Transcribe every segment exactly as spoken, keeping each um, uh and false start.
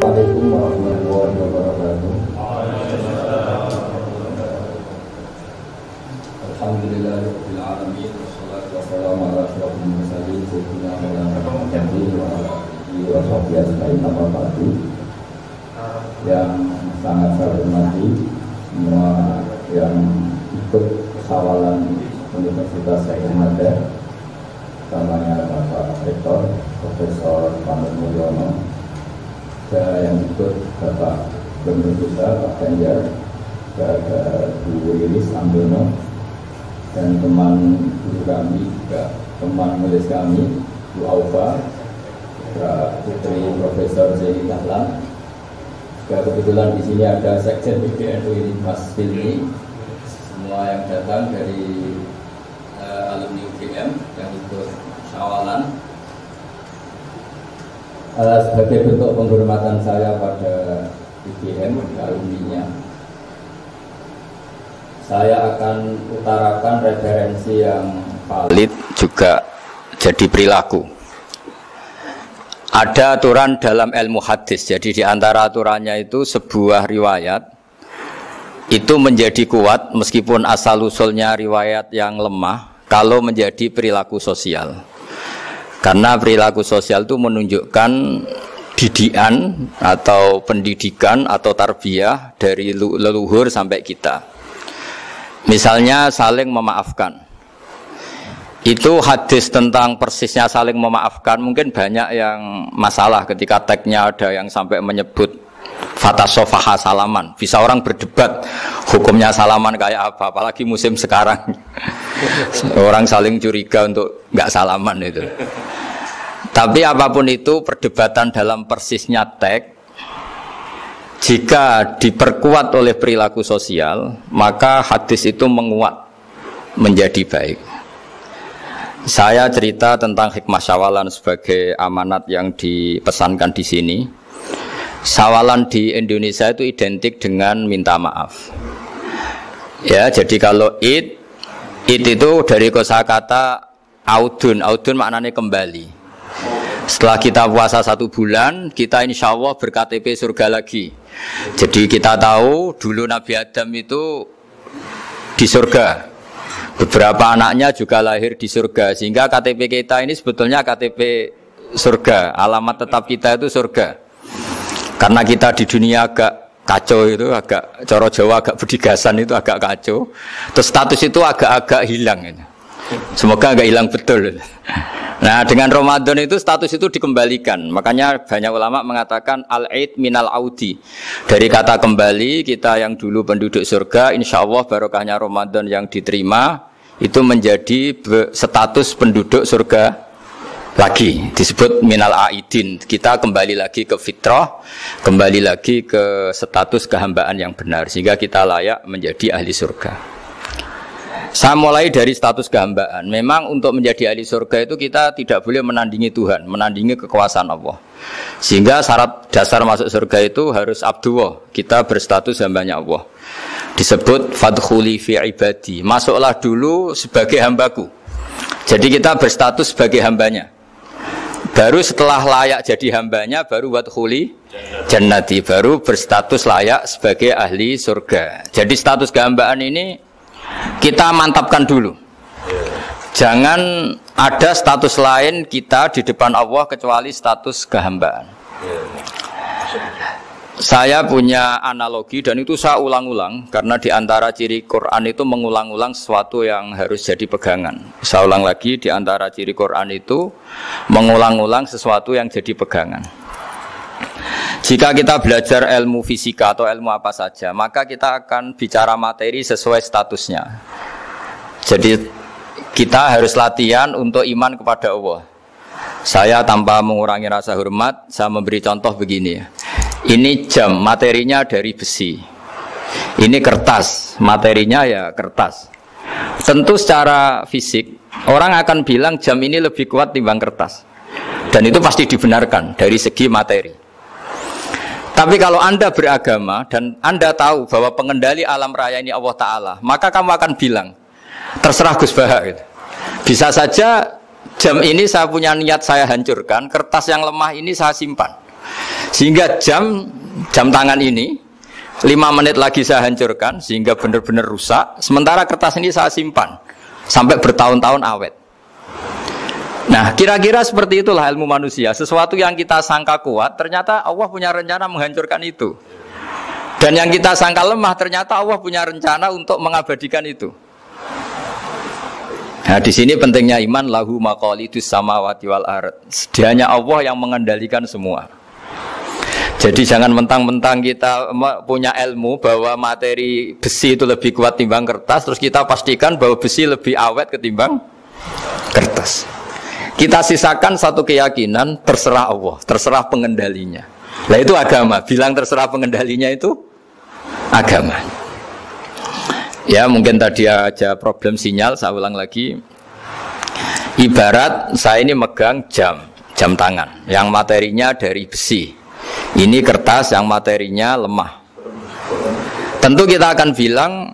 Assalamualaikum warahmatullahi wabarakatuh. Alhamdulillahirabbil alamin wassalatu wassalamu ala asyrofil mursalin sayyidina Muhammadin wa ala alihi wa sahbihi ajmain amma ba'du. Yang sangat saya hormati semua yang ikut sawalan Universitas Sayyid Madar, utamanya Bapak Rektor Profesor Panut Mulyono, dan yang ikut Bapak Gubernur Besar Pak Ganjar, Bapak Bu Lilis Amdono, dan teman guru kami juga teman nulis kami Bu Aufa, Putri Profesor Zaini Dahlan. Juga kebetulan di sini ada Sekjen P B N U ini Mas Filmi. Semua yang datang dari uh, alumni U G M yang ikut sawalan. Uh, sebagai bentuk penghormatan saya pada U G M alumninya, saya akan utarakan referensi yang valid juga jadi perilaku. Ada aturan dalam ilmu hadis, jadi di antara aturannya itu sebuah riwayat itu menjadi kuat meskipun asal-usulnya riwayat yang lemah kalau menjadi perilaku sosial. Karena perilaku sosial itu menunjukkan didikan atau pendidikan atau tarbiyah dari leluhur sampai kita. Misalnya saling memaafkan. Itu hadis tentang persisnya saling memaafkan mungkin banyak yang masalah ketika teksnya ada yang sampai menyebut fatasofaha salaman. Bisa orang berdebat hukumnya salaman kayak apa, apalagi musim sekarang. Orang saling curiga untuk nggak salaman itu. Tapi apapun itu perdebatan dalam persisnya teks, jika diperkuat oleh perilaku sosial, maka hadis itu menguat menjadi baik. Saya cerita tentang hikmah syawalan sebagai amanat yang dipesankan di sini. Syawalan di Indonesia itu identik dengan minta maaf. Ya, jadi kalau id, id itu dari kosakata audun, audun maknanya kembali. Setelah kita puasa satu bulan, kita insya Allah ber-K T P surga lagi. Jadi kita tahu dulu Nabi Adam itu di surga. Beberapa anaknya juga lahir di surga. Sehingga K T P kita ini sebetulnya K T P surga. Alamat tetap kita itu surga. Karena kita di dunia agak kacau itu, agak coro Jawa, agak bedigasan itu agak kacau. Terus status itu agak-agak hilang. Semoga agak hilang betul. Nah, dengan Ramadan itu status itu dikembalikan. Makanya banyak ulama mengatakan al-aid minal audi. Dari kata kembali, kita yang dulu penduduk surga, insya Allah barokahnya Ramadan yang diterima itu menjadi status penduduk surga lagi. Disebut minal aidin. Kita kembali lagi ke fitrah, kembali lagi ke status kehambaan yang benar, sehingga kita layak menjadi ahli surga. Saya mulai dari status kehambaan. Memang untuk menjadi ahli surga itu kita tidak boleh menandingi Tuhan, menandingi kekuasaan Allah. Sehingga syarat dasar masuk surga itu harus abdullah. Kita berstatus hambanya Allah. Disebut fadkhuli fi ibadi. Masuklah dulu sebagai hambaku. Jadi kita berstatus sebagai hambanya. Baru setelah layak jadi hambanya, baru wadkhuli jannati. Baru berstatus layak sebagai ahli surga. Jadi status kehambaan ini kita mantapkan dulu. Jangan ada status lain kita di depan Allah kecuali status kehambaan. Saya punya analogi dan itu saya ulang-ulang karena di antara ciri Quran itu mengulang-ulang sesuatu yang harus jadi pegangan. Saya ulang lagi, di antara ciri Quran itu mengulang-ulang sesuatu yang jadi pegangan. Jika kita belajar ilmu fisika atau ilmu apa saja, maka kita akan bicara materi sesuai statusnya. Jadi kita harus latihan untuk iman kepada Allah. Saya tanpa mengurangi rasa hormat, saya memberi contoh begini. Ini jam, materinya dari besi. Ini kertas, materinya ya kertas. Tentu secara fisik, orang akan bilang jam ini lebih kuat timbang kertas. Dan itu pasti dibenarkan dari segi materi. Tapi kalau Anda beragama dan Anda tahu bahwa pengendali alam raya ini Allah Ta'ala, maka kamu akan bilang, terserah Gus Baha gitu. Bisa saja jam ini saya punya niat saya hancurkan, kertas yang lemah ini saya simpan. Sehingga jam jam tangan ini lima menit lagi saya hancurkan sehingga benar-benar rusak. Sementara kertas ini saya simpan sampai bertahun-tahun awet. Nah, kira-kira seperti itulah ilmu manusia. Sesuatu yang kita sangka kuat, ternyata Allah punya rencana menghancurkan itu. Dan yang kita sangka lemah, ternyata Allah punya rencana untuk mengabadikan itu. Nah, di sini pentingnya iman, lahu maqalidus samawati wal ard. Hanya Allah yang mengendalikan semua. Jadi jangan mentang-mentang kita punya ilmu bahwa materi besi itu lebih kuat timbang kertas, terus kita pastikan bahwa besi lebih awet ketimbang kertas. Kita sisakan satu keyakinan, terserah Allah, terserah pengendalinya. Nah itu agama, bilang terserah pengendalinya itu agama. Ya mungkin tadi aja problem sinyal, saya ulang lagi. Ibarat saya ini megang jam, jam tangan, yang materinya dari besi. Ini kertas yang materinya lemah. Tentu kita akan bilang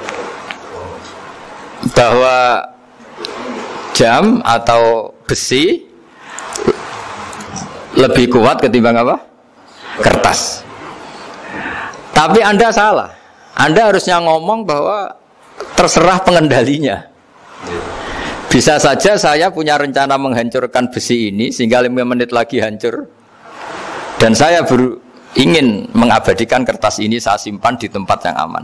bahwa jam atau besi lebih kuat ketimbang apa? Kertas. Tapi Anda salah. Anda harusnya ngomong bahwa terserah pengendalinya. Bisa saja saya punya rencana menghancurkan besi ini sehingga lima menit lagi hancur. Dan saya ber, ingin mengabadikan kertas ini, saya simpan di tempat yang aman.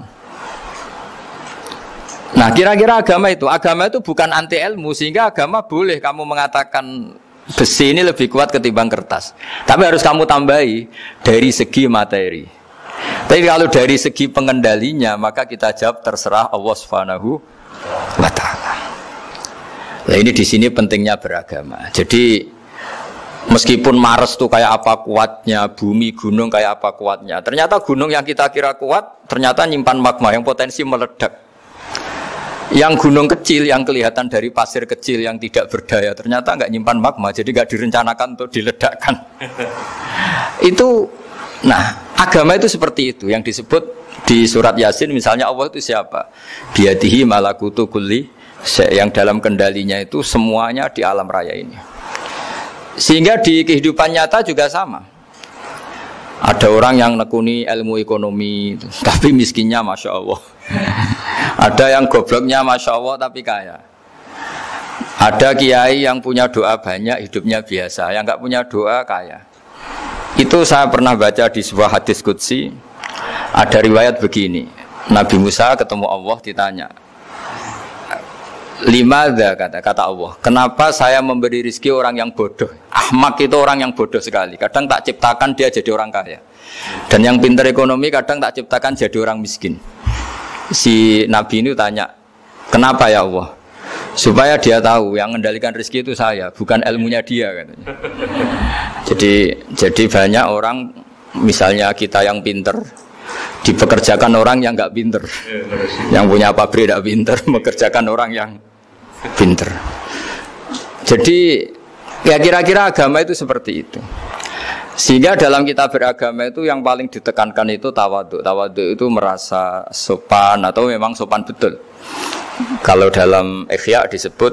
Nah kira-kira agama itu, agama itu bukan anti ilmu, sehingga agama boleh kamu mengatakan besi ini lebih kuat ketimbang kertas. Tapi harus kamu tambahi dari segi materi. Tapi kalau dari segi pengendalinya, maka kita jawab terserah Allah Subhanahu wa Ta'ala. Nah ini di sini pentingnya beragama. Jadi meskipun Mars tuh kayak apa kuatnya, bumi, gunung kayak apa kuatnya, ternyata gunung yang kita kira kuat ternyata nyimpan magma yang potensi meledak. Yang gunung kecil yang kelihatan dari pasir kecil yang tidak berdaya ternyata nggak nyimpan magma, jadi nggak direncanakan untuk diledakkan. Itu, nah agama itu seperti itu yang disebut di surat Yasin misalnya Allah itu siapa? Biyadihi malakutu kulli, yang dalam kendalinya itu semuanya di alam raya ini. Sehingga di kehidupan nyata juga sama. Ada orang yang nekuni ilmu ekonomi, tapi miskinnya Masya Allah. Ada yang gobloknya Masya Allah, tapi kaya. Ada kiai yang punya doa banyak, hidupnya biasa. Yang nggak punya doa, kaya. Itu saya pernah baca di sebuah hadis qudsi. Ada riwayat begini. Nabi Musa ketemu Allah ditanya, Limadha kata kata Allah, kenapa saya memberi rezeki orang yang bodoh? Ahmak itu orang yang bodoh sekali. Kadang tak ciptakan dia jadi orang kaya. Dan yang pintar ekonomi kadang tak ciptakan jadi orang miskin. Si Nabi ini tanya, kenapa ya Allah? Supaya dia tahu yang mengendalikan rezeki itu saya, bukan ilmunya dia katanya. Jadi jadi banyak orang, misalnya kita yang pintar dipekerjakan orang yang nggak pinter, yang punya pabrik tidak pinter, mengerjakan orang yang pinter. Jadi ya kira-kira agama itu seperti itu. Sehingga dalam kita beragama itu yang paling ditekankan itu tawadhu. Tawadhu itu merasa sopan atau memang sopan betul. Kalau dalam Ihya disebut,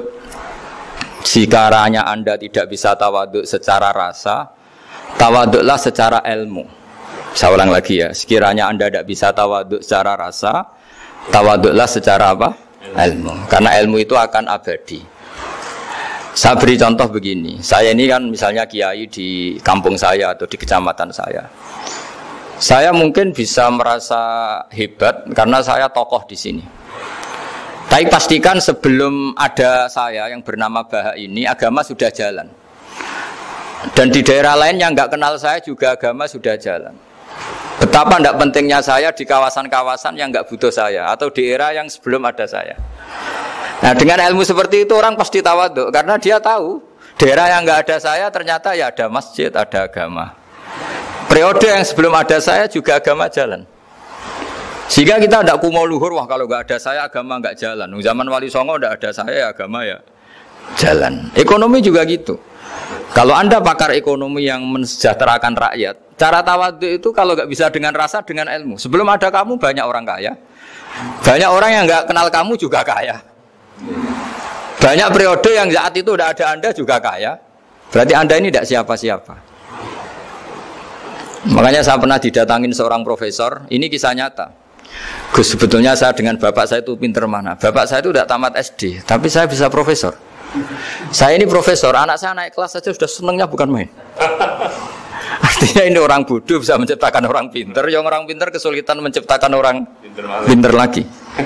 sekiranya Anda tidak bisa tawadhu secara rasa, tawadhulah secara ilmu. Saya ulang lagi ya, sekiranya Anda tidak bisa tawadhu secara rasa, tawadhulah secara apa? Ilmu. Karena ilmu itu akan abadi. Saya beri contoh begini, saya ini kan misalnya kiai di kampung saya atau di kecamatan saya. Saya mungkin bisa merasa hebat karena saya tokoh di sini. Tapi pastikan sebelum ada saya yang bernama Baha ini, agama sudah jalan. Dan di daerah lain yang nggak kenal saya juga agama sudah jalan. Betapa tidak pentingnya saya di kawasan-kawasan yang nggak butuh saya atau di era yang sebelum ada saya. Nah dengan ilmu seperti itu orang pasti tawadhu karena dia tahu daerah yang nggak ada saya ternyata ya ada masjid, ada agama. Periode yang sebelum ada saya juga agama jalan. Sehingga kita tidak kumo luhur, wah kalau nggak ada saya agama nggak jalan. Zaman Wali Songo tidak ada saya agama ya jalan. Ekonomi juga gitu. Kalau Anda pakar ekonomi yang mensejahterakan rakyat, cara tawadhu itu kalau nggak bisa dengan rasa, dengan ilmu. Sebelum ada kamu banyak orang kaya, banyak orang yang nggak kenal kamu juga kaya. Banyak periode yang saat itu udah ada Anda juga kaya. Berarti Anda ini tidak siapa-siapa. Makanya saya pernah didatangin seorang profesor, ini kisah nyata. Gus, sebetulnya saya dengan bapak saya itu pinter mana? Bapak saya itu udah tamat S D, tapi saya bisa profesor. Saya ini profesor, anak saya naik kelas saja sudah senengnya bukan main. Artinya ini orang bodoh bisa menciptakan orang pinter, yang orang pinter kesulitan menciptakan orang pinter, pinter lagi.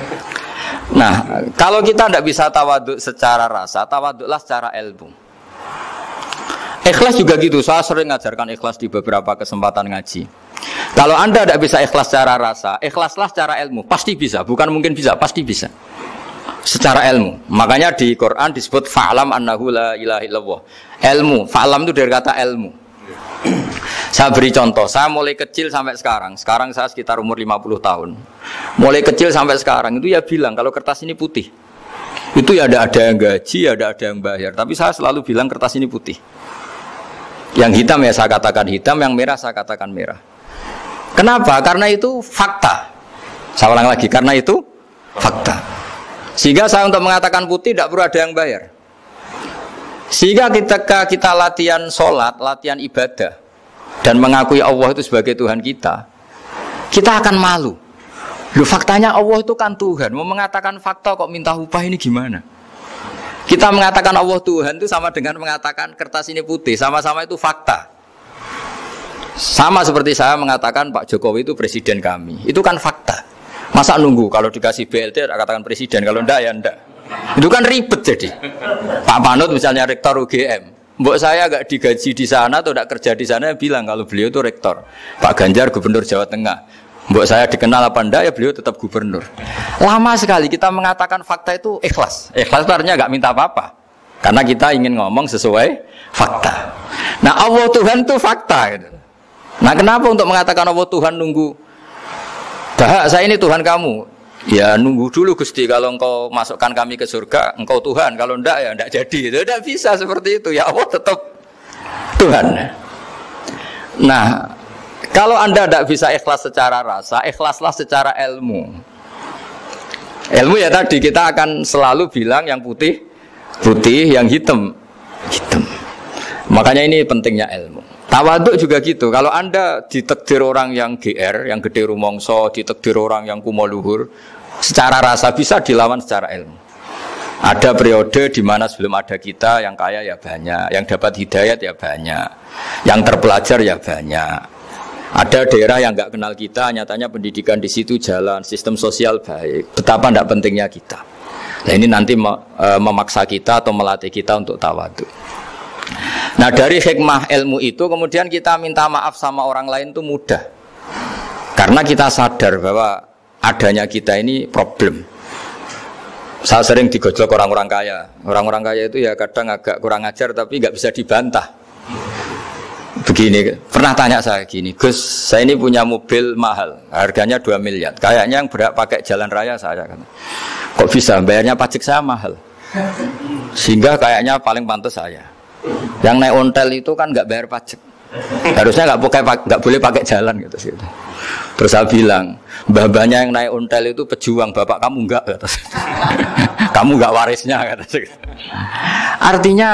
Nah, kalau kita tidak bisa tawaduk secara rasa, tawaduklah secara ilmu. Ikhlas juga gitu, saya sering ngajarkan ikhlas di beberapa kesempatan ngaji. Kalau Anda tidak bisa ikhlas secara rasa, ikhlaslah secara ilmu, pasti bisa, bukan mungkin bisa, pasti bisa. Secara ilmu, makanya di Quran disebut fa'lam annahu la ilaha illallah. Ilmu, fa'lam itu dari kata ilmu. Saya beri contoh, saya mulai kecil sampai sekarang, sekarang saya sekitar umur lima puluh tahun. Mulai kecil sampai sekarang, itu ya bilang kalau kertas ini putih. Itu ya ada ada yang gaji, ada ada yang bayar, tapi saya selalu bilang kertas ini putih. Yang hitam ya saya katakan hitam, yang merah saya katakan merah. Kenapa? Karena itu fakta. Saya ulang lagi, karena itu fakta. Sehingga saya untuk mengatakan putih tidak perlu ada yang bayar. Sehingga ketika kita latihan sholat, latihan ibadah, dan mengakui Allah itu sebagai Tuhan kita, kita akan malu. Loh, faktanya Allah itu kan Tuhan. Mau mengatakan fakta kok minta upah, ini gimana? Kita mengatakan Allah Tuhan itu sama dengan mengatakan kertas ini putih, sama-sama itu fakta. Sama seperti saya mengatakan Pak Jokowi itu presiden kami, itu kan fakta. Masa nunggu kalau dikasih B L T katakan presiden, kalau enggak ya enggak. Itu kan ribet jadi. Pak Panut misalnya rektor U G M, mbok saya agak digaji di sana atau enggak kerja di sana, bilang kalau beliau itu rektor. Pak Ganjar gubernur Jawa Tengah, mbok saya dikenal apa enggak ya beliau tetap gubernur. Lama sekali kita mengatakan fakta itu ikhlas. Ikhlas itu artinya enggak minta apa-apa, karena kita ingin ngomong sesuai fakta. Nah Allah Tuhan itu fakta gitu. Nah kenapa untuk mengatakan Allah Tuhan nunggu, bah saya ini Tuhan kamu, ya nunggu dulu Gusti, kalau engkau masukkan kami ke surga engkau Tuhan, kalau enggak ya enggak jadi. Itu tidak bisa seperti itu, ya Allah tetap Tuhan. Nah kalau Anda tidak bisa ikhlas secara rasa, ikhlaslah secara ilmu. Ilmu ya tadi kita akan selalu bilang yang putih putih, yang hitam hitam. Makanya ini pentingnya ilmu. Tawaduk juga gitu. Kalau Anda ditakdir orang yang G R, yang gede rumongso, ditakdir orang yang kumo luhur, secara rasa bisa dilawan secara ilmu. Ada periode di mana sebelum ada kita yang kaya ya banyak, yang dapat hidayat ya banyak, yang terpelajar ya banyak. Ada daerah yang nggak kenal kita, nyatanya pendidikan di situ jalan, sistem sosial baik. Betapa tidak pentingnya kita. Nah ini nanti memaksa kita atau melatih kita untuk tawaduk. Nah dari hikmah ilmu itu kemudian kita minta maaf sama orang lain itu mudah, karena kita sadar bahwa adanya kita ini problem. Saya sering digojlok orang-orang kaya. Orang-orang kaya itu ya kadang agak kurang ajar tapi nggak bisa dibantah. Begini, pernah tanya saya gini, Gus, saya ini punya mobil mahal, harganya dua miliar. Kayaknya yang berhak pakai jalan raya saya kan. Kok bisa bayarnya pajak saya mahal? Sehingga kayaknya paling pantas saya. Yang naik ontel itu kan nggak bayar pajak, harusnya nggak pakai nggak boleh pakai jalan gitu sih. Terus saya bilang, mbah-mbahnya yang naik ontel itu pejuang, bapak kamu enggak, kata saya. Kamu nggak warisnya, kata saya. Artinya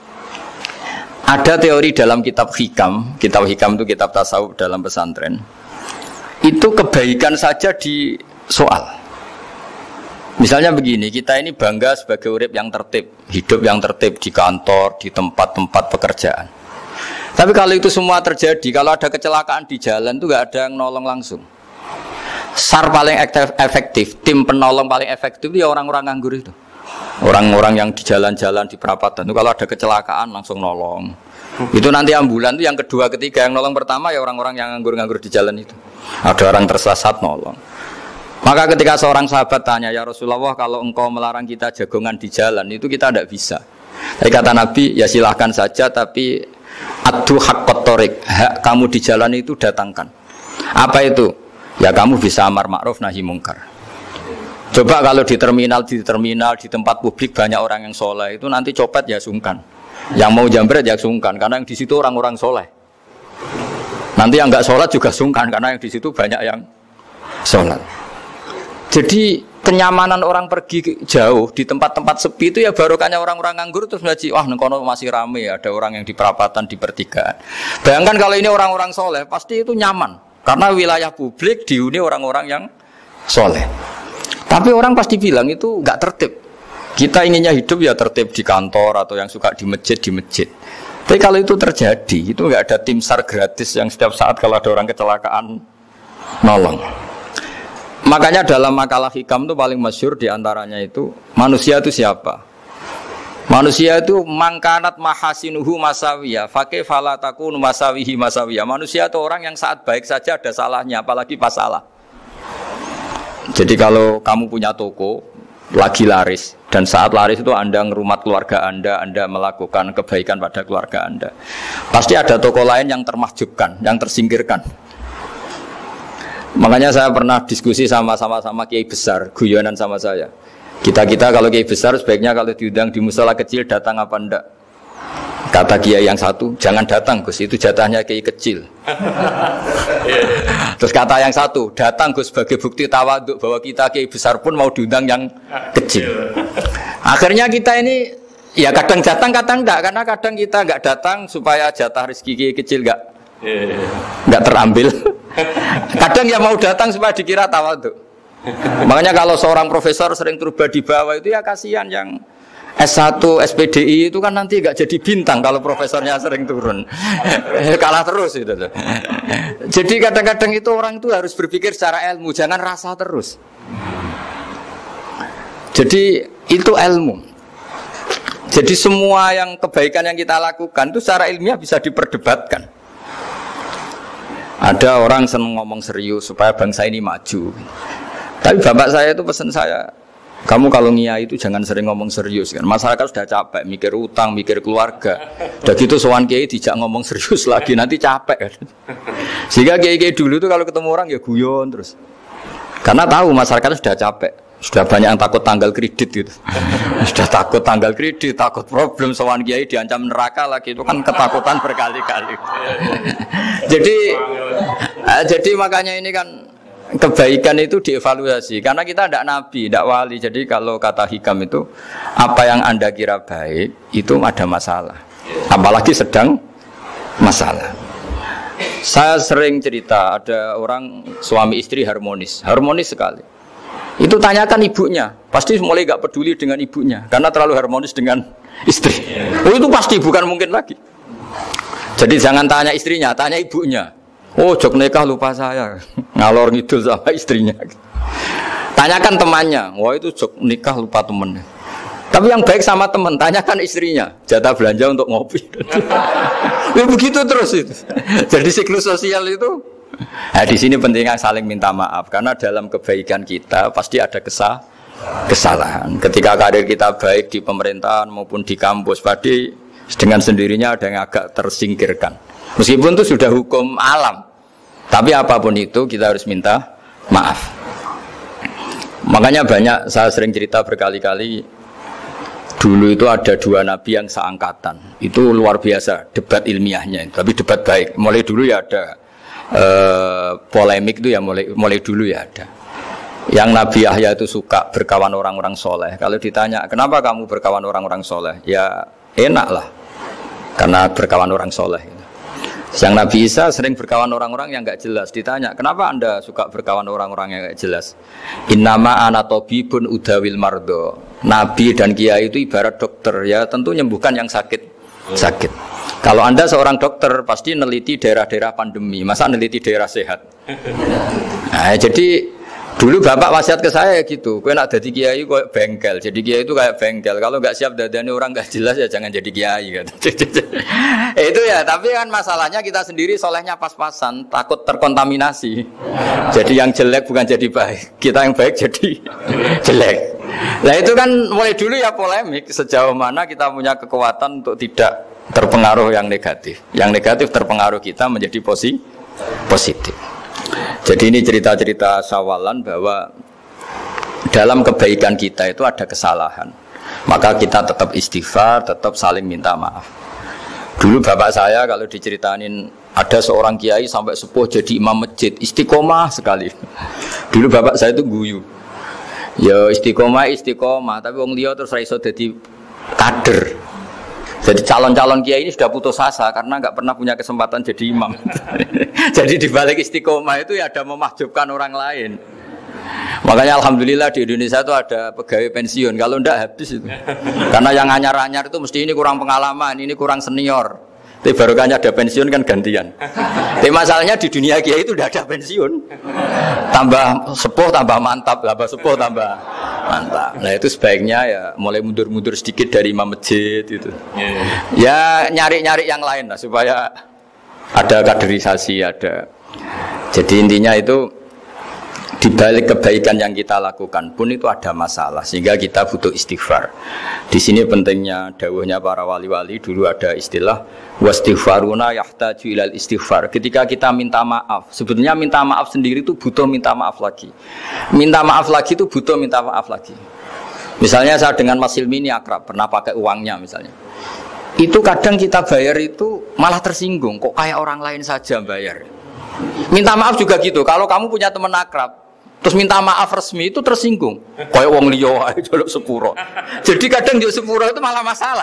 ada teori dalam kitab hikam, kitab hikam itu kitab tasawuf dalam pesantren. Itu kebaikan saja di soal. Misalnya begini, kita ini bangga sebagai urip yang tertib, hidup yang tertib di kantor, di tempat-tempat pekerjaan. Tapi kalau itu semua terjadi, kalau ada kecelakaan di jalan itu nggak ada yang nolong langsung. S A R paling efektif, tim penolong paling efektif ya orang-orang nganggur itu. Orang-orang yang di jalan-jalan di perapatan itu kalau ada kecelakaan langsung nolong. Itu nanti ambulan itu yang kedua, ketiga, yang nolong pertama ya orang-orang yang nganggur-nganggur di jalan itu. Ada orang tersesat nolong. Maka ketika seorang sahabat tanya, ya Rasulullah, kalau engkau melarang kita jagongan di jalan, itu kita tidak bisa. Tapi kata Nabi, ya silahkan saja, tapi adu haqqat thoriq, hak kamu di jalan itu datangkan. Apa itu? Ya kamu bisa amar ma'ruf nahi mungkar. Coba kalau di terminal, di terminal, di tempat publik banyak orang yang soleh, itu nanti copet ya sungkan. Yang mau jambret ya sungkan, karena yang di situ orang-orang soleh. Nanti yang nggak sholat juga sungkan, karena yang di situ banyak yang sholat. Jadi kenyamanan orang pergi jauh di tempat-tempat sepi itu ya barokahnya orang-orang nganggur terus ngaji, wah nengkono masih rame, ada orang yang di perapatan, di pertigaan. Bayangkan kalau ini orang-orang soleh, pasti itu nyaman karena wilayah publik dihuni orang-orang yang soleh. Tapi orang pasti bilang itu nggak tertib. Kita inginnya hidup ya tertib di kantor atau yang suka di masjid di masjid. Tapi kalau itu terjadi, itu nggak ada tim SAR gratis yang setiap saat kalau ada orang kecelakaan nolong. Makanya dalam makalah hikam itu paling masyhur diantaranya itu manusia itu siapa? Manusia itu mangkanat mahasinuhu masawiyah, fakih falatakun masawihi masawiyah. Manusia itu orang yang saat baik saja ada salahnya, apalagi pas salah. Jadi kalau kamu punya toko lagi laris dan saat laris itu Anda ngerumat keluarga Anda, Anda melakukan kebaikan pada keluarga Anda, pasti ada toko lain yang termahjubkan, yang tersingkirkan. Makanya saya pernah diskusi sama-sama sama kiai besar, guyonan sama saya. Kita-kita kalau kiai besar sebaiknya kalau diundang di musala kecil datang apa enggak? Kata kiai yang satu, jangan datang Gus, itu jatahnya kiai kecil. Terus kata yang satu, datang Gus sebagai bukti tawaduk bahwa kita kiai besar pun mau diundang yang kecil. Akhirnya kita ini ya kadang datang kadang enggak, karena kadang kita enggak datang supaya jatah rezeki kiai kecil enggak enggak terambil. Kadang ya mau datang supaya dikira tawaduk. Makanya kalau seorang profesor sering terubah di bawah itu ya kasihan yang S satu S P D I itu kan nanti gak jadi bintang kalau profesornya sering turun. Kalah terus itu. Jadi kadang-kadang itu orang itu harus berpikir secara ilmu, jangan rasa terus. Jadi itu ilmu. Jadi semua yang kebaikan yang kita lakukan itu secara ilmiah bisa diperdebatkan. Ada orang senang ngomong serius supaya bangsa ini maju. Tapi bapak saya itu pesan saya, kamu kalau ngiyai itu jangan sering ngomong serius kan. Masyarakat sudah capek mikir utang, mikir keluarga. Udah gitu sowan kiai dijak ngomong serius lagi nanti capek kan. Sehingga kiai-kiai dulu itu kalau ketemu orang ya guyon terus. Karena tahu masyarakat sudah capek. Sudah banyak yang takut tanggal kredit gitu. Sudah takut tanggal kredit, takut problem sowan kiai diancam neraka lagi, itu kan ketakutan berkali-kali. Jadi eh, jadi makanya ini kan kebaikan itu dievaluasi karena kita tidak nabi, tidak wali. Jadi kalau kata hikam itu apa yang Anda kira baik itu ada masalah. Apalagi sedang masalah. Saya sering cerita ada orang suami istri harmonis, harmonis sekali. Itu tanyakan ibunya, pasti mulai gak peduli dengan ibunya karena terlalu harmonis dengan istri. Oh itu pasti bukan mungkin lagi. Jadi jangan tanya istrinya, tanya ibunya. Oh jok nikah lupa saya, ngalor ngidul sama istrinya. Tanyakan temannya, wah itu jok nikah lupa temennya. Tapi yang baik sama teman, tanyakan istrinya, jatah belanja untuk ngopi. Ya begitu terus itu. Jadi siklus sosial itu. Nah, di sini pentingnya saling minta maaf karena dalam kebaikan kita pasti ada kesal, kesalahan. Ketika karir kita baik di pemerintahan maupun di kampus, pasti dengan sendirinya ada yang agak tersingkirkan. Meskipun itu sudah hukum alam, tapi apapun itu kita harus minta maaf. Makanya banyak saya sering cerita berkali-kali. Dulu itu ada dua nabi yang seangkatan. Itu luar biasa debat ilmiahnya, tapi debat baik. Mulai dulu ya ada. Uh, polemik itu ya mulai mulai dulu ya ada. Yang Nabi Yahya itu suka berkawan orang-orang soleh. Kalau ditanya kenapa kamu berkawan orang-orang soleh, ya enak lah karena berkawan orang soleh. Yang Nabi Isa sering berkawan orang-orang yang nggak jelas. Ditanya kenapa anda suka berkawan orang-orang yang nggak jelas, innama ana tabibun udawil mardo. Nabi dan kiai itu ibarat dokter, ya tentu menyembuhkan yang sakit sakit. Kalau anda seorang dokter pasti neliti daerah-daerah pandemi, masa neliti daerah sehat. Nah, jadi dulu bapak wasiat ke saya gitu, kowe nak jadi kiai kok bengkel, jadi kiai itu kayak bengkel. Kalau nggak siap dadane orang nggak jelas ya jangan jadi kiai. Gitu. Itu ya, tapi kan masalahnya kita sendiri solehnya pas-pasan, takut terkontaminasi. Jadi yang jelek bukan jadi baik, kita yang baik jadi jelek. Nah itu kan mulai dulu ya polemik sejauh mana kita punya kekuatan untuk tidak terpengaruh yang negatif. Yang negatif terpengaruh kita menjadi posi, positif. Jadi ini cerita-cerita sawalan bahwa dalam kebaikan kita itu ada kesalahan. Maka kita tetap istighfar, tetap saling minta maaf. Dulu bapak saya kalau diceritain ada seorang kiai sampai sepuh jadi imam masjid, istiqomah sekali. Dulu bapak saya itu guyu. Ya istiqomah istiqomah, tapi wong liya terus ra iso dadi kader. Jadi calon-calon kiai ini sudah putus asa karena nggak pernah punya kesempatan jadi imam. Jadi di balik istiqomah itu ya ada memahjubkan orang lain. Makanya alhamdulillah di Indonesia itu ada pegawai pensiun. Kalau ndak habis itu. Karena yang anyar-anyar itu mesti ini kurang pengalaman, ini kurang senior. Tapi barokahnya ada pensiun kan gantian. Tapi masalahnya di dunia kiai itu udah ada pensiun. Tambah sepuh tambah mantap, tambah sepuh tambah mantap. Nah itu sebaiknya ya mulai mundur-mundur sedikit dari imam masjid itu. Ya nyari-nyari yang lain lah supaya ada kaderisasi, ada. Jadi intinya itu di balik kebaikan yang kita lakukan pun itu ada masalah sehingga kita butuh istighfar. Di sini pentingnya dawuhnya para wali-wali, dulu ada istilah wastighfaruna yahtaju ilal istighfar. Ketika kita minta maaf, sebetulnya minta maaf sendiri itu butuh minta maaf lagi. Minta maaf lagi itu butuh minta maaf lagi. Misalnya saya dengan Mas Hilmi ini akrab, pernah pakai uangnya misalnya. Itu kadang kita bayar itu malah tersinggung, kok kayak orang lain saja bayar. Minta maaf juga gitu. Kalau kamu punya teman akrab terus minta maaf resmi itu tersinggung. Kayak wong liya wae jaluk sepuro. Jadi kadang juk sepuro itu malah masalah.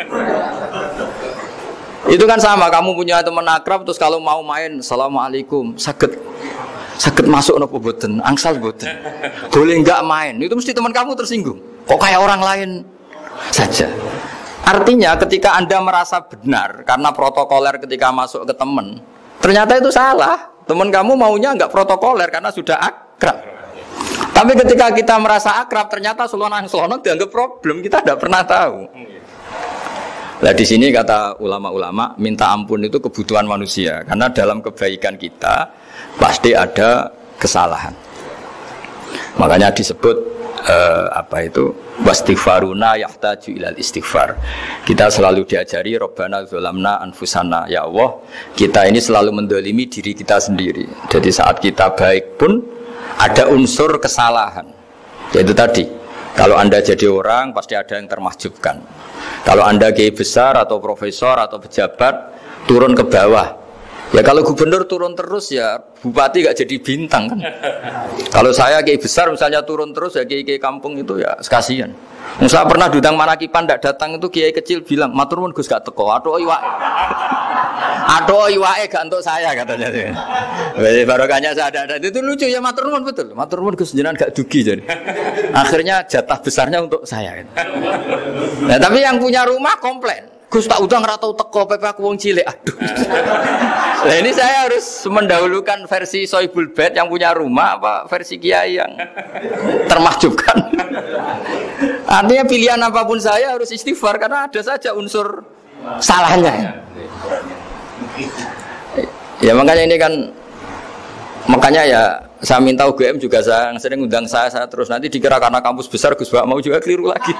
Itu kan sama, kamu punya teman akrab terus kalau mau main assalamualaikum, saged saged masuk napa boten? Angsal boten. Boleh enggak main? Itu mesti teman kamu tersinggung. Kok kayak orang lain saja. Artinya ketika Anda merasa benar karena protokoler ketika masuk ke teman, ternyata itu salah. Teman kamu maunya enggak protokoler karena sudah akrab. Tapi ketika kita merasa akrab, ternyata selonang-selonang dianggap problem, kita tidak pernah tahu. Nah di sini kata ulama-ulama, minta ampun itu kebutuhan manusia, karena dalam kebaikan kita pasti ada kesalahan. Makanya disebut eh, apa itu wastighfaruna yahtaju ilal istighfar. Kita selalu diajari Rabbana dzalamna anfusana, ya Allah kita ini selalu mendolimi diri kita sendiri. Jadi saat kita baik pun ada unsur kesalahan. Yaitu tadi, kalau Anda jadi orang pasti ada yang termahjubkan. Kalau Anda kiai besar atau profesor atau pejabat turun ke bawah, ya kalau gubernur turun terus ya bupati gak jadi bintang kan. Kalau saya kiai besar misalnya turun terus ya kiai-kiai kampung itu ya kasihan. Saya pernah diundang Manakipan tidak datang itu kiai kecil bilang matur nuwun Gus gak teko. Aduh iwak. Aduh iwake gak untuk saya katanya. Barokahnya saya ada. Itu lucu ya, matur nuwun betul. Matur nuwun Gus jenengan gak dugi jadi. Akhirnya jatah besarnya untuk saya. Nah, tapi yang punya rumah komplain. Gus tak udang ora tau teko P P aku wong cilik. Aduh. Nah ini saya harus mendahulukan versi Soibul Bait yang punya rumah apa versi kiai yang termahjubkan. Artinya pilihan apapun saya harus istighfar karena ada saja unsur salahnya. Ya makanya ini kan makanya ya saya minta U G M juga saya sering undang saya, saya terus nanti dikira karena kampus besar Gus Bak mau juga keliru lagi.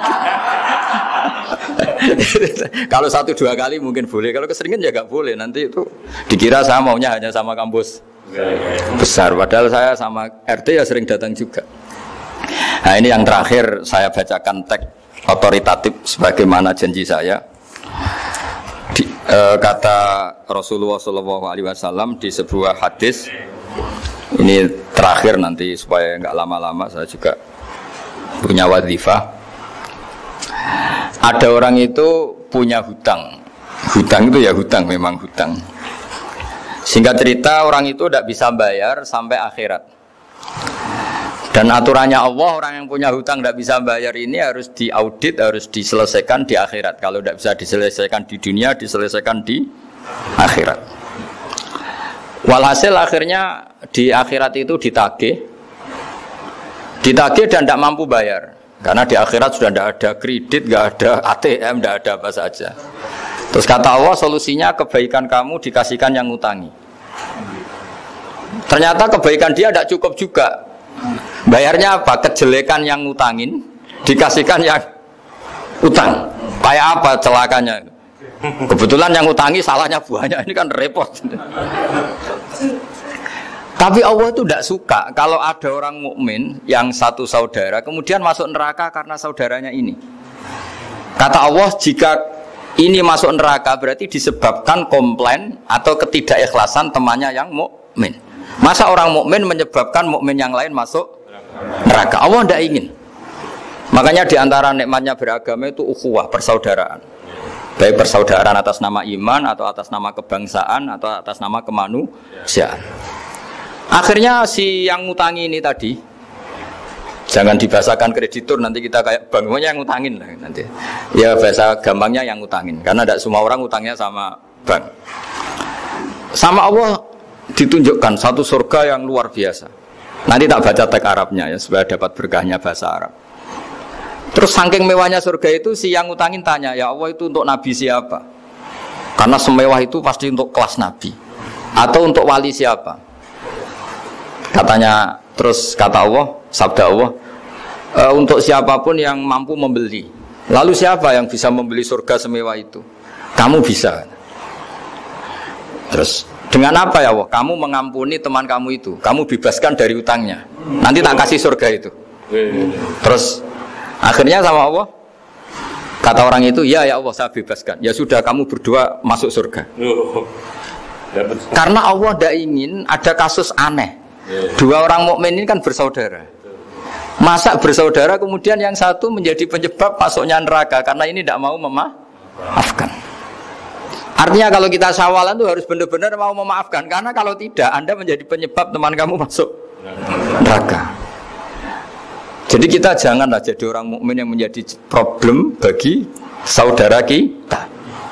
Kalau satu dua kali mungkin boleh, kalau keseringan ya nggak boleh. Nanti itu dikira saya maunya hanya sama kampus besar, padahal saya sama R T ya sering datang juga. Nah ini yang terakhir saya bacakan teks otoritatif sebagaimana janji saya. Di, eh, kata Rasulullah Shallallahu Alaihi Wasallam di sebuah hadis. Ini terakhir nanti supaya nggak lama-lama saya juga punya wadhifah. Ada orang itu punya hutang. Hutang itu ya hutang, memang hutang. Singkat cerita orang itu tidak bisa bayar sampai akhirat. Dan aturannya Allah, orang yang punya hutang tidak bisa bayar ini harus diaudit, harus diselesaikan di akhirat. Kalau tidak bisa diselesaikan di dunia, diselesaikan di akhirat. Walhasil akhirnya di akhirat itu ditagih. Ditagih dan tidak mampu bayar. Karena di akhirat sudah tidak ada kredit, tidak ada A T M, tidak ada apa saja. Terus kata Allah, solusinya kebaikan kamu dikasihkan yang ngutangi. Ternyata kebaikan dia tidak cukup juga. Bayarnya apa? Kejelekan yang ngutangin dikasihkan yang utang. Kayak apa celakanya? Kebetulan yang ngutangi salahnya banyak, ini kan repot. Tapi Allah itu tidak suka kalau ada orang mukmin yang satu saudara kemudian masuk neraka karena saudaranya ini. Kata Allah, jika ini masuk neraka berarti disebabkan komplain atau ketidakikhlasan temannya yang mukmin. Masa orang mukmin menyebabkan mukmin yang lain masuk neraka? Allah tidak ingin. Makanya di antara nikmatnya beragama itu ukhuwah, persaudaraan. Baik persaudaraan atas nama iman atau atas nama kebangsaan atau atas nama kemanusiaan. Akhirnya si yang ngutangi ini tadi, jangan dibahasakan kreditur, nanti kita kayak bank, yang ngutangin lah nanti. Ya bahasa gampangnya yang ngutangin, karena tidak semua orang ngutangnya sama bank. Sama Allah ditunjukkan satu surga yang luar biasa. Nanti tak baca teks Arabnya ya supaya dapat berkahnya bahasa Arab. Terus saking mewahnya surga itu, si yang ngutangin tanya, ya Allah itu untuk nabi siapa? Karena semewah itu pasti untuk kelas nabi. Atau untuk wali siapa? Katanya, terus kata Allah, sabda Allah, e, untuk siapapun yang mampu membeli. Lalu siapa yang bisa membeli surga semewah itu? Kamu bisa. Terus dengan apa ya Allah? Kamu mengampuni teman kamu itu, kamu bebaskan dari utangnya. Nanti tak kasih surga itu. Terus akhirnya sama Allah, kata orang itu, ya ya Allah saya bebaskan. Ya sudah, kamu berdua masuk surga. Karena Allah tidak ingin ada kasus aneh. Dua orang mukmin ini kan bersaudara. Masa bersaudara kemudian yang satu menjadi penyebab masuknya neraka karena ini tidak mau memaafkan. Artinya kalau kita syawalan itu harus benar-benar mau memaafkan, karena kalau tidak Anda menjadi penyebab teman kamu masuk neraka. Jadi kita janganlah jadi orang mukmin yang menjadi problem bagi saudara kita.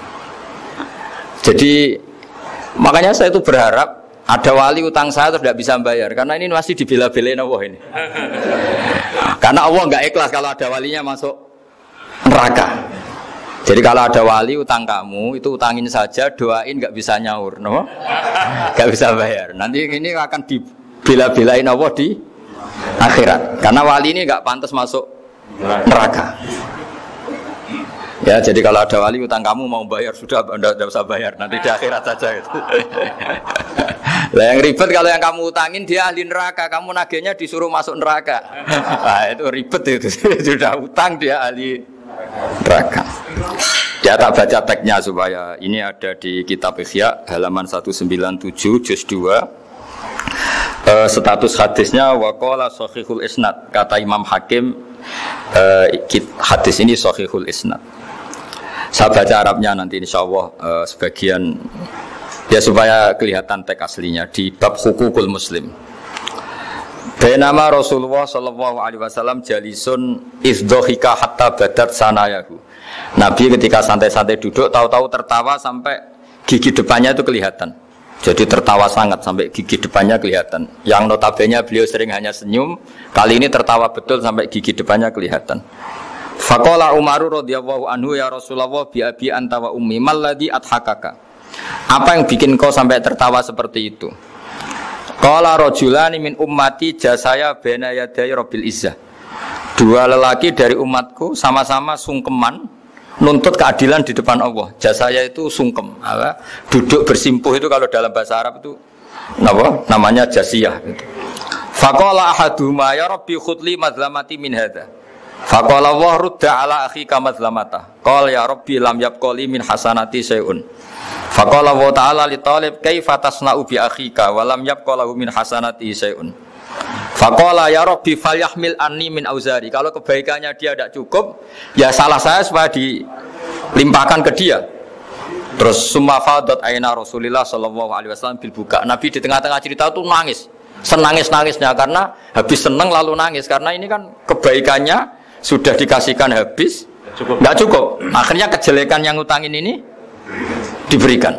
Jadi makanya saya itu berharap ada wali utang saya terus tidak bisa bayar, karena ini masih dibela-belain Allah ini. Karena Allah nggak ikhlas kalau ada walinya masuk neraka. Jadi kalau ada wali utang kamu itu utangin saja, doain nggak bisa nyaur, no? Nggak bisa bayar. Nanti ini akan dibela-belain Allah di akhirat. Karena wali ini nggak pantas masuk neraka. Ya, jadi kalau ada wali utang kamu mau bayar sudah, Anda tidak usah bayar, nanti di akhirat saja itu. Lah yang ribet kalau yang kamu utangin dia ahli neraka, kamu nagihnya disuruh masuk neraka. Nah, itu ribet itu. Sudah utang dia ahli neraka. Ya tak baca teksnya supaya ini ada di kitab Ihya halaman seratus sembilan puluh tujuh juz dua. Uh, status hadisnya waqala sahihul isnad, kata Imam Hakim, uh, hadis ini sahihul isnad. Saya baca Arabnya nanti insyaallah uh, sebagian ya supaya kelihatan teks aslinya di bab hukukul muslim. Bainama Rasulullah sallallahu alaihi wasallam jalisun izdhika hatta badat sanayahu. Nabi ketika santai-santai duduk tahu-tahu tertawa sampai gigi depannya itu kelihatan. Jadi tertawa sangat sampai gigi depannya kelihatan. Yang notabene beliau sering hanya senyum, kali ini tertawa betul sampai gigi depannya kelihatan. Faqala Umar radhiyallahu anhu ya Rasulullah bi abi anta wa ummi malladhi adhakaka. Apa yang bikin kau sampai tertawa seperti itu? Qala rajulani min ummati jasaya baina yaday rabbil izzah. Dua lelaki dari umatku sama-sama sungkeman nuntut keadilan di depan Allah. Jasaya itu sungkem, apa? Duduk bersimpuh itu kalau dalam bahasa Arab itu apa? Namanya jasiyah gitu. Faqala ahaduhuma ya rabbi khudli mazlamati min hadza. Faqala wa rudda ala akhika mazlamata. Qala ya rabbi lam yabqali min hasanati syai'un. Faqala wa ta'ala li talib kaifa tasna'u bi akhika wa lam yabqalahu min hasanati syai'un. Faqala ya rabbi falyahmil anni min auzari. Kalau kebaikannya dia tidak cukup, ya salah saya supaya dilimpahkan ke dia. Terus summa fadat aina Rasulillah sallallahu alaihi wasallam bil buka. Nabi di tengah-tengah cerita itu nangis. Senangis-nangisnya karena habis seneng lalu nangis karena ini kan kebaikannya sudah dikasihkan habis, nggak cukup. Akhirnya kejelekan yang utangin ini diberikan.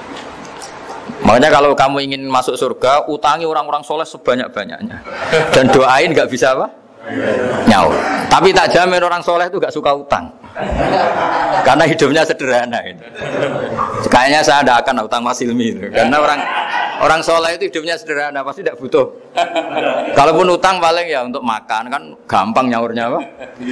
Makanya kalau kamu ingin masuk surga, utangi orang-orang soleh sebanyak-banyaknya. Dan doain nggak bisa apa? Nyaur. Tapi tak jamin orang soleh itu nggak suka utang. Karena hidupnya sederhana. Itu. Kayaknya saya tidak akan utang Mas Ilmi itu. Karena orang orang soleh itu hidupnya sederhana, pasti tidak butuh. Kalaupun utang paling ya untuk makan, kan gampang nyaurnya apa?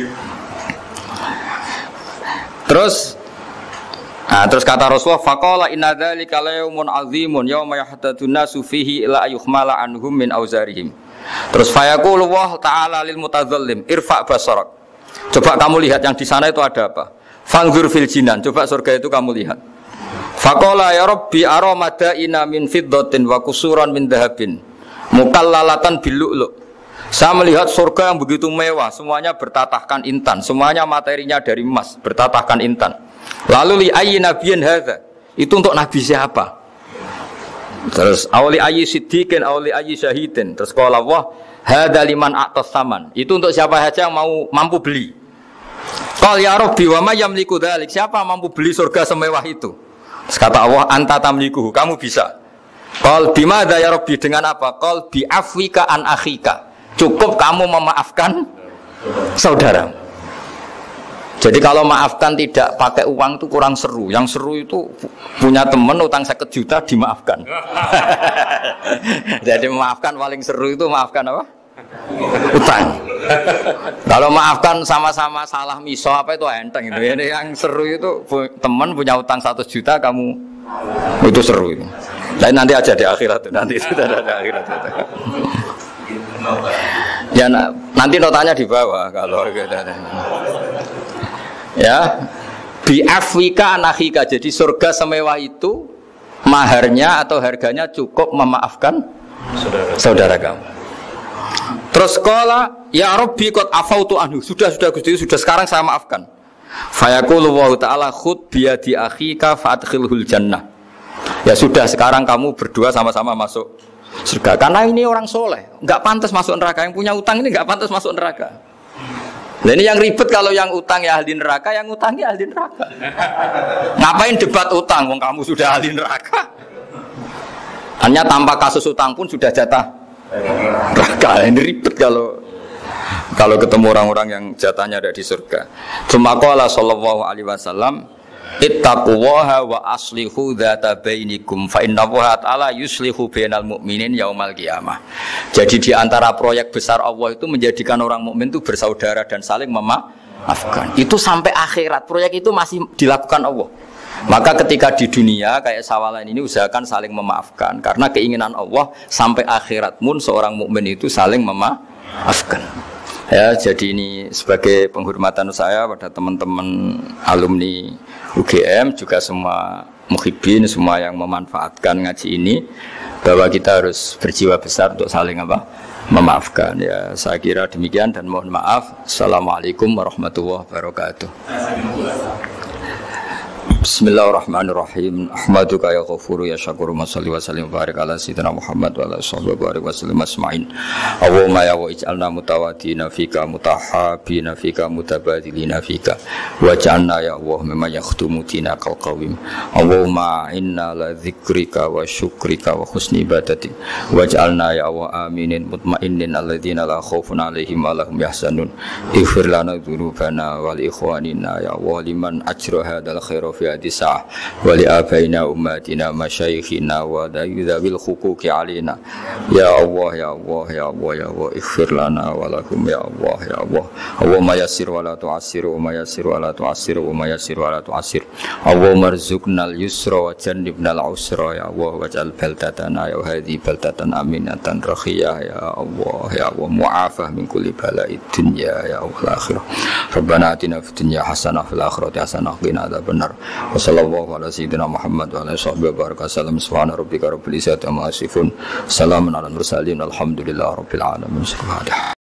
Terus Nah, terus kata Rasulullah faqala inna dzalika yaumun azimun yauma yahtadun nasu fihi ila yuhmala anhum min auzarihim. Terus fayaqulu wa ta'ala lil mutadzallim irfa basarak. Coba kamu lihat yang di sana itu ada apa? Fanzur fil jinan, coba surga itu kamu lihat. Faqala ya rabbi ara madaina min fiddatin wa kusuran min dhahabin mukallalatan bil lu'lu. Saya melihat surga yang begitu mewah, semuanya bertatahkan intan, semuanya materinya dari emas, bertatahkan intan. Lalu li ayyi nabiyyin hadza? Itu untuk nabi siapa? Terus awli ayyi siddiqin awli ayyi syahidin. Terus qala Allah, hadza liman a'tas saman. Itu untuk siapa saja yang mau mampu beli. Qal ya rabbi wa may yamliku dzalik? Siapa mampu beli surga semewah itu? Terus kata Allah, anta tamliku, kamu bisa. Qal bimadza ya rabbi, dengan apa? Qal bi afwika an akhika. Cukup kamu memaafkan saudara. Jadi kalau maafkan tidak pakai uang itu kurang seru. Yang seru itu punya teman utang seket juta dimaafkan. Jadi memaafkan paling seru itu maafkan apa? Utang. Kalau maafkan sama-sama salah miso apa itu enteng itu. Ini yang seru itu teman punya utang seratus juta kamu itu seru itu. Lain nanti aja di akhirat nanti itu ada di akhirat. Ya nanti notanya di bawah kalau gitu. Ya, bi afwika anakhika. Jadi surga semewah itu maharnya atau harganya cukup memaafkan saudara, saudara kamu. Terus qala ya rabbi qad afautu anhu. Sudah sudah Gusti, sudah sekarang saya maafkan. Fayaqulu wa ta'ala khud bi yadi akhika fa'adkhilhul jannah. Ya sudah sekarang kamu berdua sama-sama masuk surga. Karena ini orang soleh, nggak pantas masuk neraka. Yang punya utang ini nggak pantas masuk neraka. Nah ini yang ribet kalau yang utang ya ahli neraka, yang utangnya ahli neraka. Ngapain debat utang? Wong kamu sudah ahli neraka. Hanya tanpa kasus utang pun sudah jatah neraka. Ini ribet kalau kalau ketemu orang-orang yang jatahnya ada di surga. Cuma qala sallallahu alaihi wasallam, ittaqullaha wa aslihu dzata bainikum fa innallaha ta'ala yuslihu bainal mu'minin yaumal qiyamah. Jadi di antara proyek besar Allah itu menjadikan orang mukmin itu bersaudara dan saling memaafkan. Itu sampai akhirat proyek itu masih dilakukan Allah. Maka ketika di dunia kayak sawalan ini usahakan saling memaafkan karena keinginan Allah sampai akhirat pun seorang mukmin itu saling memaafkan. Ya, jadi ini sebagai penghormatan saya pada teman-teman alumni U G M juga semua muhibbin, semua yang memanfaatkan ngaji ini bahwa kita harus berjiwa besar untuk saling apa? Memaafkan. Ya, saya kira demikian dan mohon maaf. Assalamualaikum warahmatullahi wabarakatuh. Bismillahirrahmanirrahim. Ahmaduka ya ghafuru ya syakuru masalli wa sallim barik ala sayyidina Muhammad wa ala sahbihi barik wa sallim asma'in. Allahumma ya wa ij'alna mutawadina fika mutahabina fika mutabadilina fika waj'alna ya Allah mimman yakhdumu dinakal qawim. Allahumma inna la dzikrika wa syukrika wa husni ibadatik waj'alna ya Allah aminin mutmainnin alladzina la khaufun alaihim wa lahum yahzanun. Ighfir lana dzunubana wal ikhwanina ya Allah liman ajra hadzal khaira fi hadisah wa li abaina ummatina masyayikhina wa dayudzabil huquqi alaina ya Allah ya Allah ya Allah ya Allah ighfir lana wa lakum ya Allah ya Allah Allahumma yassir wa la tu'assir wa yassir wa la tu'assir wa yassir wa la tu'assir Allahumma rzuqnal yusra wa jannibnal usra ya Allah waj'al baldatana ya hadhi baldatan aminatan rakhiyah ya Allah ya Allah mu'afah min kulli bala'id dunya ya Allah akhirah Rabbana atina fid dunya hasanah fil akhirati hasanah wa qina adzabannar. Wassallallahu ala sayyidina Muhammad wa ala sahbihi baraka salam subhana rabbika rabbil izzati amma yasifun salamun alal mursalin alhamdulillahi rabbil alamin.